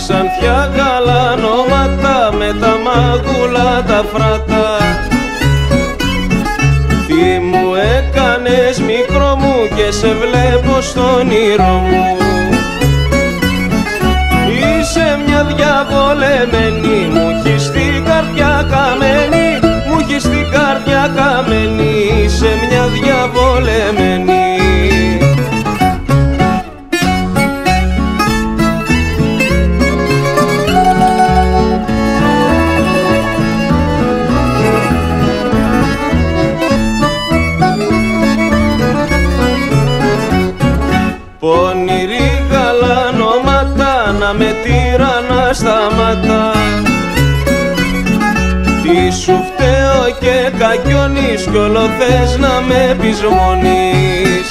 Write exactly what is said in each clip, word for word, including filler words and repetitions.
Ξανθιά γαλανόματα με τα μάγουλα τα φράτα. Τι μου έκανες μικρό μου και σε βλέπω στον όνειρό μου. Είσαι μια διαβολεμένη, μου έχεις την καρδιά καμένη, μου έχεις την καρδιά καμένη, είσαι μια διαβολεμένη. Πονηρή γαλανόματα να με τύρανα στα μάτα. Τι σου φταίω και κακιώνεις κι όλο θες να με πεισμονείς.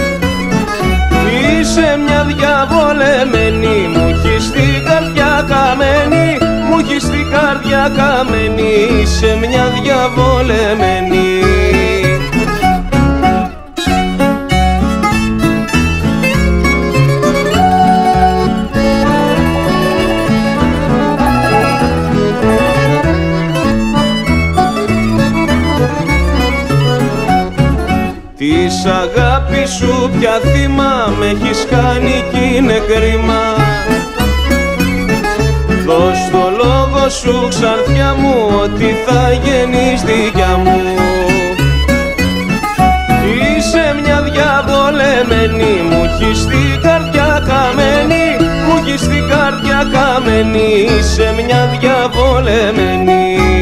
Είσαι μια διαβολεμένη, μου έχεις την καρδιά καμένη, μου έχεις την καρδιά καμένη, είσαι μια διαβολεμένη. Της αγάπης σου πια θύμα με έχεις κάνει κι είναι κρίμα. Δώσ' το λόγο σου ξανθιά μου ότι θα γεννείς δικιά μου. Είσαι μια διαβολεμένη, μου έχεις την καρδιά καμένη, μου έχεις την καρδιά καμένη, είσαι μια διαβολεμένη.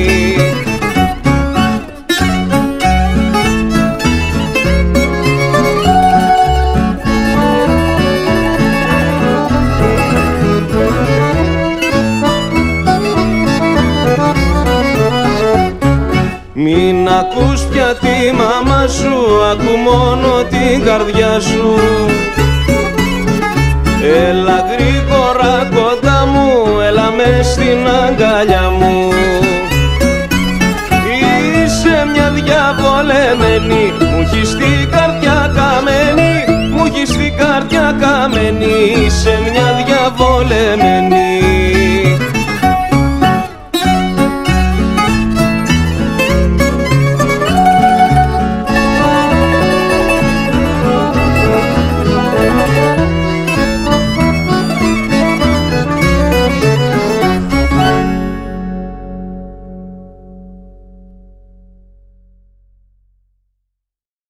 Μην ακούς πια τη μάμα σου, ακού μόνο την καρδιά σου. Έλα γρήγορα κοντά μου, έλα μες στην αγκαλιά μου. Είσαι μια διαβολεμένη, μου έχεις την καρδιά καμένη, μου έχεις την καρδιά καμένη, είσαι μια διαβολεμένη.